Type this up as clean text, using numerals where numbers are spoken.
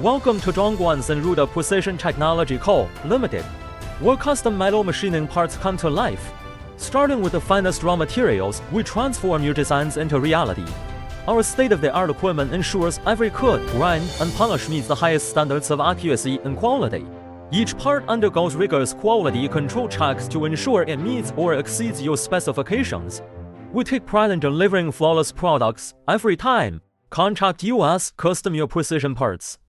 Welcome to Dongguan Xinruida Precision Technology Co., Limited, where custom metal machining parts come to life. Starting with the finest raw materials, we transform your designs into reality. Our state-of-the-art equipment ensures every cut, grind, and polish meets the highest standards of accuracy and quality. Each part undergoes rigorous quality control checks to ensure it meets or exceeds your specifications. We take pride in delivering flawless products every time. Contact us, custom your precision parts.